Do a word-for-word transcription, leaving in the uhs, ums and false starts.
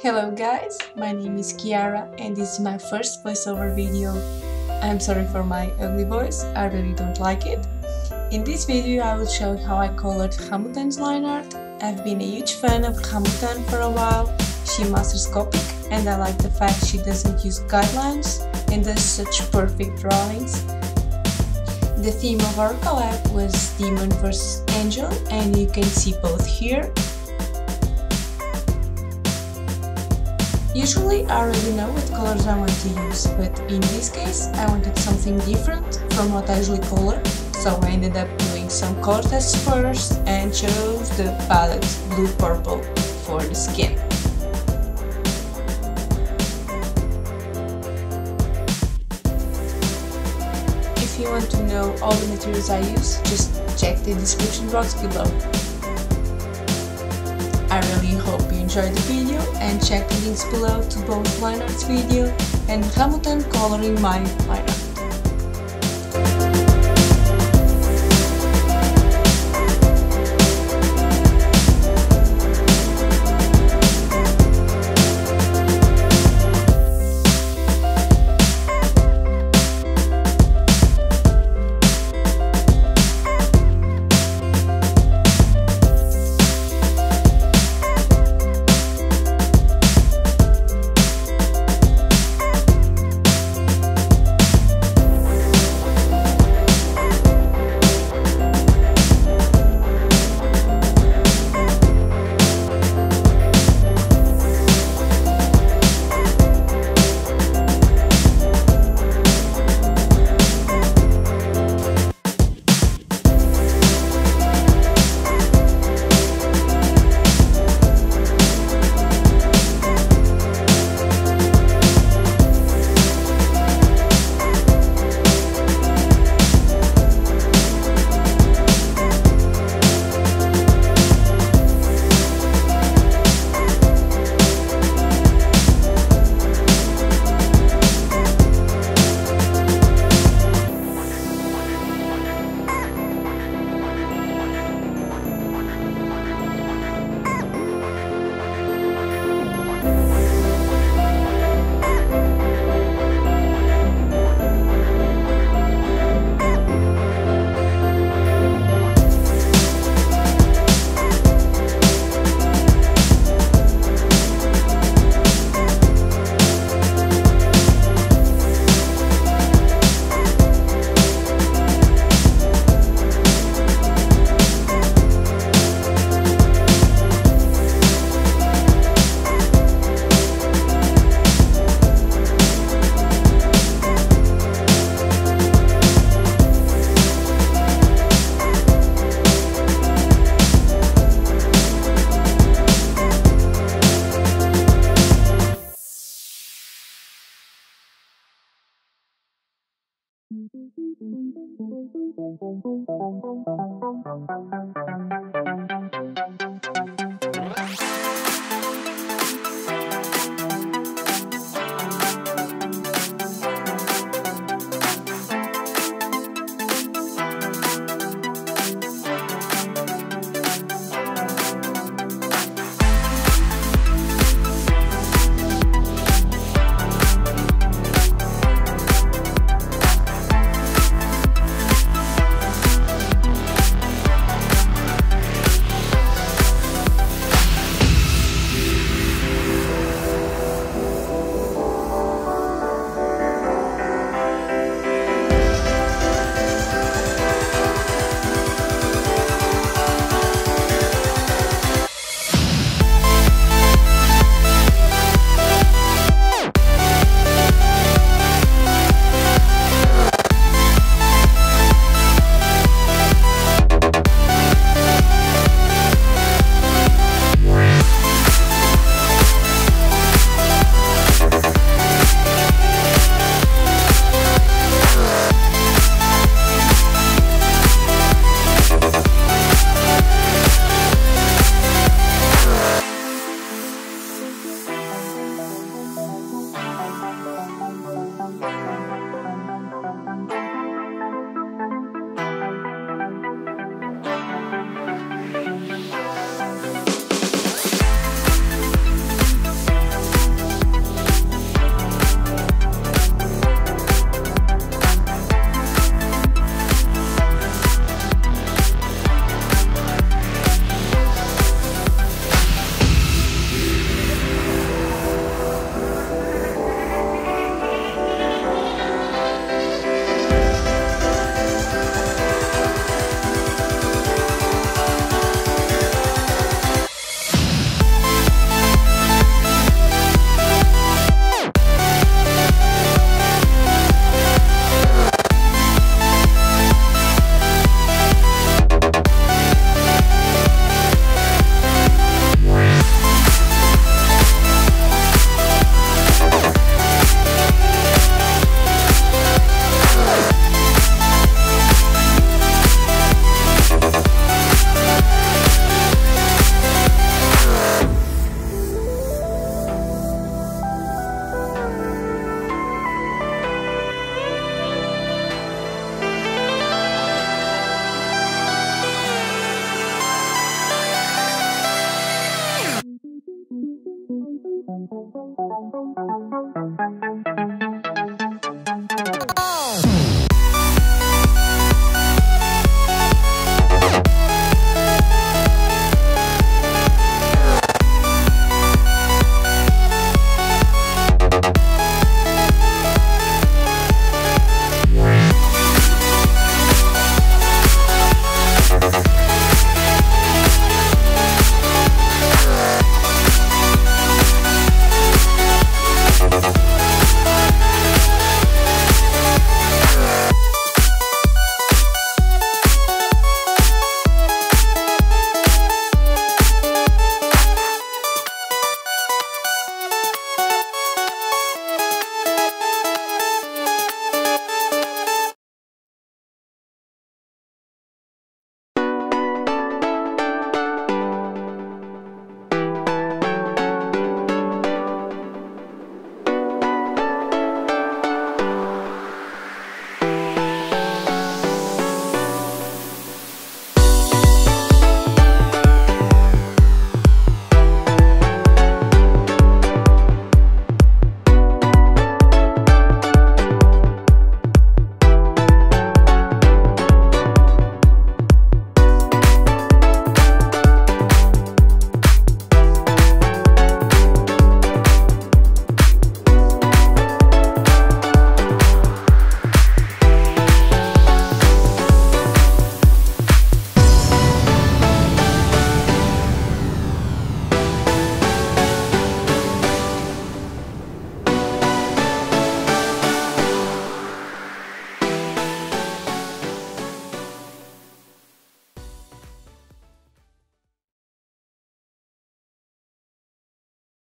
Hello guys, my name is Kiara and this is my first voiceover video. I'm sorry for my ugly voice, I really don't like it. In this video I will show how I colored Ramutan's line art. I've been a huge fan of Ramutan for a while. She masters Copic and I like the fact she doesn't use guidelines and does such perfect drawings. The theme of our collab was Demon versus Angel and you can see both here. Usually I already know what colors I want to use, but in this case I wanted something different from what I usually color, so I ended up doing some color tests first and chose the palette Blue Purple for the skin. If you want to know all the materials I use, just check the description box below. I really hope you enjoyed the video and check the links below to both line arts video and Ramutan coloring my line art.